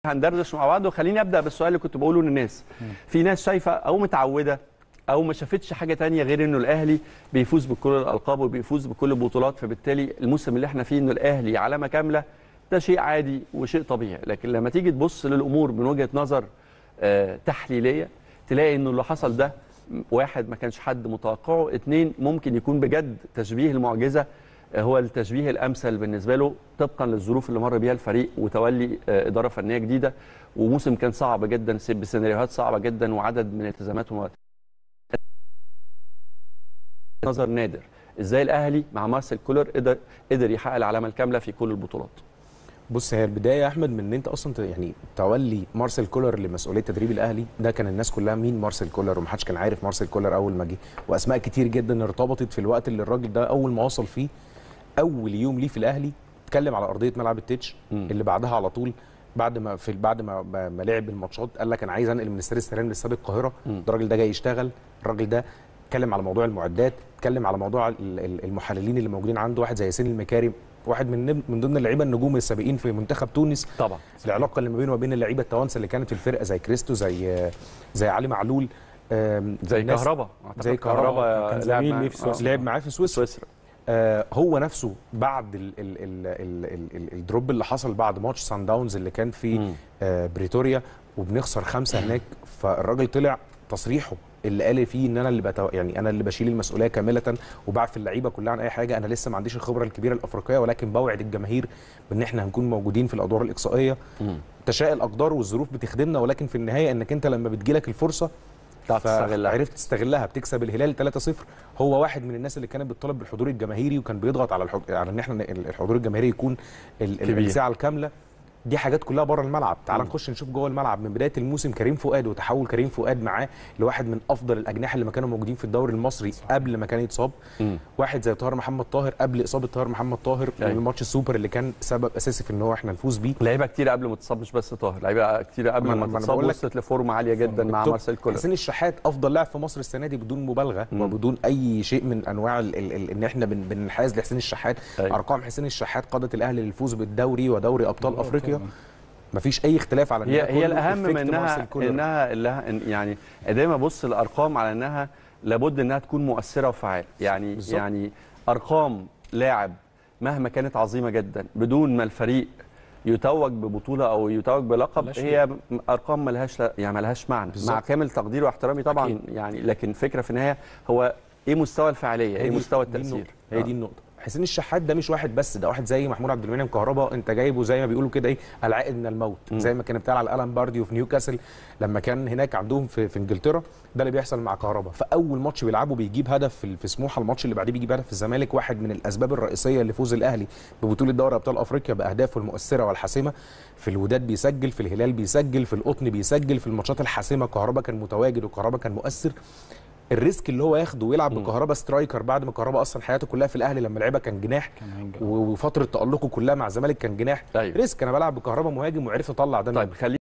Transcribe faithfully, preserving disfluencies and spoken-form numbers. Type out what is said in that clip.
هندردش مع بعض. وخليني ابدا بالسؤال اللي كنت بقوله للناس. في ناس شايفه او متعوده او ما شافتش حاجه ثانيه غير انه الاهلي بيفوز بكل الالقاب وبيفوز بكل البطولات، فبالتالي الموسم اللي احنا فيه انه الاهلي علامه كامله، ده شيء عادي وشيء طبيعي. لكن لما تيجي تبص للامور من وجهه نظر آه تحليليه، تلاقي انه اللي حصل ده واحد ما كانش حد متوقعه، اثنين ممكن يكون بجد تشبيه المعجزه هو التشبيه الامثل بالنسبه له طبقا للظروف اللي مر بيها الفريق وتولي اداره فنيه جديده، وموسم كان صعب جدا بسيناريوهات صعبه جدا وعدد من الالتزامات ومواد. نظر نادر ازاي الاهلي مع مارسيل كولر قدر قدر يحقق العلامه الكامله في كل البطولات. بص، هي البدايه يا احمد من ان انت اصلا يعني تولي مارسيل كولر لمسؤوليه تدريب الاهلي، ده كان الناس كلها مين مارسيل كولر، ومحدش كان عارف مارسيل كولر اول ما جه، واسماء كتير جدا ارتبطت في الوقت اللي الراجل ده اول ما وصل فيه. اول يوم ليه في الاهلي اتكلم على ارضيه ملعب التتش، اللي بعدها على طول بعد ما في بعد ما ما لعب الماتشات قال لك انا عايز انقل من استاد السلام لاستاد القاهره. الراجل ده جاي يشتغل، الراجل ده اتكلم على موضوع المعدات، اتكلم على موضوع المحللين اللي موجودين عنده، واحد زي ياسين المكارم، واحد من من ضمن اللعيبه النجوم السابقين في منتخب تونس طبعا. العلاقه اللي ما بينه وبين اللعيبه التوانسه اللي كانت في الفرقه زي كريستو، زي زي علي معلول، زي كهربا، زي كهربا كان زميل ليه في سويسرا، لعب معاه في سويسرا. آه هو نفسه بعد ال ال ال ال ال ال الدروب اللي حصل بعد ماتش سان داونز اللي كان في آه بريتوريا وبنخسر خمسه هناك، فالراجل طلع تصريحه اللي قال فيه ان انا اللي بتو... يعني انا اللي بشيل المسؤوليه كامله وبعرف اللعيبه كلها عن اي حاجه، انا لسه ما عنديش الخبره الكبيره الافريقيه، ولكن بوعد الجماهير بان احنا هنكون موجودين في الادوار الاقصائيه. تشاء الاقدار والظروف بتخدمنا، ولكن في النهايه انك انت لما بتجيلك الفرصه تستغلها، عرفت تستغلها، بتكسب الهلال ثلاثة صفر. هو واحد من الناس اللي كانت بتطالب بالحضور الجماهيري وكان بيضغط على الحضور، على ان احنا الحضور الجماهيري يكون الساعه الكامله. دي حاجات كلها بره الملعب. تعال نخش نشوف جوه الملعب. من بدايه الموسم كريم فؤاد وتحول كريم فؤاد معاه لواحد من افضل الاجنحه اللي ما كانوا موجودين في الدوري المصري قبل ما كان يتصاب. مم. واحد زي طاهر محمد طاهر قبل اصابه طاهر محمد طاهر من الماتش السوبر اللي كان سبب اساسي في ان هو احنا نفوز بيه. لعيبه كتير قبل ما تتصاب، مش بس طاهر، لعيبه كتير قبل ما, ما تتصاب وصلت لفورمه عاليه جدا مع مارسيل كولر. حسين الشحات افضل لاعب في مصر السنه دي بدون مبالغه. مم. وبدون اي شيء من انواع ال ال ال ان احنا بن بنحاز لحسين الشحات. أي. ارقام حسين الشحات قادت الاهلي للفوز بالدوري ودوري ابطال افريقيا. مفيش اي اختلاف على هي هي الاهم من انها انها يعني دايما ابص الارقام على انها لابد انها تكون مؤثره وفعاله. يعني بالزبط. يعني ارقام لاعب مهما كانت عظيمه جدا بدون ما الفريق يتوج ببطوله او يتوج بلقب هي ارقام ملهاش يعني ملهاش معنى بالزبط. مع كامل تقديري واحترامي طبعا أكيد. يعني لكن الفكره في النهايه هو ايه مستوى الفعاليه، ايه مستوى التاثير. هي دي النقطه. حسين الشحات ده مش واحد بس، ده واحد زي محمود عبد المنعم كهربا، انت جايبه زي ما بيقولوا كده ايه العائد من الموت. م. زي ما كان بتاع على الان بارديو في نيوكاسل لما كان هناك عندهم في, في انجلترا، ده اللي بيحصل مع كهربا. فاول ماتش بيلعبه بيجيب هدف في, في سموحه، الماتش اللي بعديه بيجيب هدف في الزمالك. واحد من الاسباب الرئيسيه لفوز الاهلي ببطوله دوري ابطال افريقيا باهدافه المؤثره والحاسمه. في الوداد بيسجل، في الهلال بيسجل، في القطن بيسجل، في الماتشات الحاسمه كهربا كان متواجد وكهربا كان مؤثر. الريسك اللي هو ياخده ويلعب بكهربا سترايكر بعد ما كهربا اصلا حياته كلها في الاهلي لما لعبها كان جناح، وفتره تالقه كلها مع الزمالك كان جناح. طيب. ريسك انا بلعب بكهربا مهاجم وعرف اطلع ده. طيب خلي